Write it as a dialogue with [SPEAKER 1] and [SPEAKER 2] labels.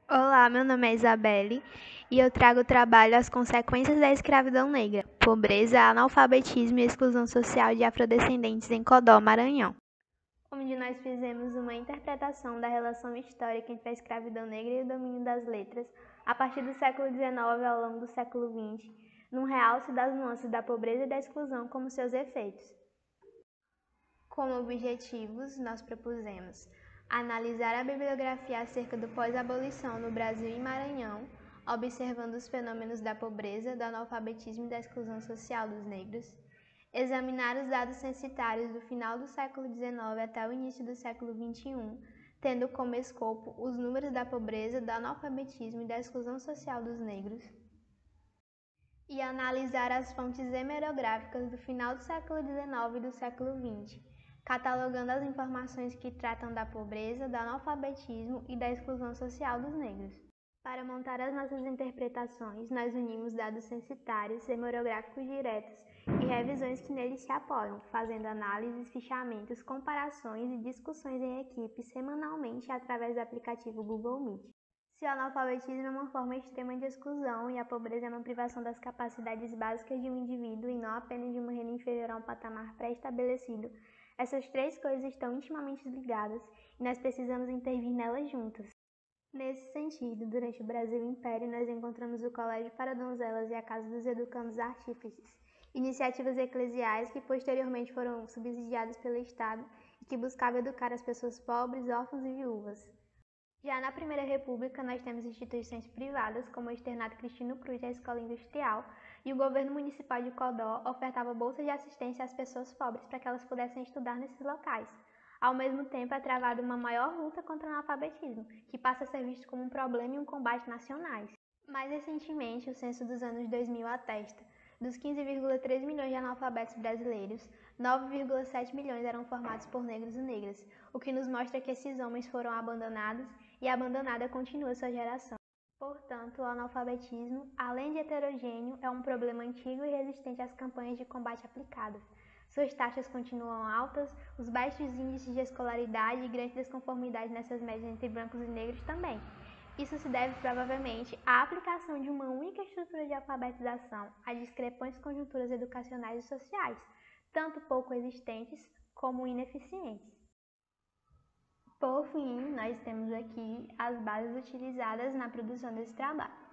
[SPEAKER 1] Olá, meu nome é Isabelle e eu trago o trabalho As Consequências da Escravidão Negra, Pobreza, Analfabetismo e Exclusão Social de Afrodescendentes em Codó, Maranhão, onde nós fizemos uma interpretação da relação histórica entre a escravidão negra e o domínio das letras, a partir do século XIX ao longo do século XX, num realce das nuances da pobreza e da exclusão como seus efeitos. Como objetivos, nós propusemos analisar a bibliografia acerca do pós-abolição no Brasil e Maranhão, observando os fenômenos da pobreza, do analfabetismo e da exclusão social dos negros, examinar os dados censitários do final do século XIX até o início do século XXI, tendo como escopo os números da pobreza, do analfabetismo e da exclusão social dos negros, e analisar as fontes hemerográficas do final do século XIX e do século XX, catalogando as informações que tratam da pobreza, do analfabetismo e da exclusão social dos negros. Para montar as nossas interpretações, nós unimos dados censitários, hemerográficos diretos e revisões que neles se apoiam, fazendo análises, fichamentos, comparações e discussões em equipe semanalmente através do aplicativo Google Meet. Se o analfabetismo é uma forma extrema de exclusão e a pobreza é uma privação das capacidades básicas de um indivíduo e não apenas de uma renda inferior a um patamar pré-estabelecido, essas três coisas estão intimamente ligadas e nós precisamos intervir nelas juntas. Nesse sentido, durante o Brasil Império, nós encontramos o Colégio para Donzelas e a Casa dos Educandos Artífices, iniciativas eclesiais que posteriormente foram subsidiadas pelo Estado e que buscavam educar as pessoas pobres, órfãos e viúvas. Já na Primeira República, nós temos instituições privadas, como o Externato Cristino Cruz e a Escola Industrial, e o governo municipal de Codó ofertava bolsas de assistência às pessoas pobres para que elas pudessem estudar nesses locais. Ao mesmo tempo, é travada uma maior luta contra o analfabetismo, que passa a ser visto como um problema e um combate nacionais. Mais recentemente, o censo dos anos 2000 atesta: dos 15,3 milhões de analfabetos brasileiros, 9,7 milhões eram formados por negros e negras, o que nos mostra que esses homens foram abandonados e abandonada continua sua geração. Portanto, o analfabetismo, além de heterogêneo, é um problema antigo e resistente às campanhas de combate aplicadas. Suas taxas continuam altas, os baixos índices de escolaridade e grande desconformidade nessas médias entre brancos e negros também. Isso se deve provavelmente à aplicação de uma única estrutura de alfabetização a discrepantes conjunturas educacionais e sociais, tanto pouco existentes como ineficientes. Por fim, nós temos aqui as bases utilizadas na produção desse trabalho.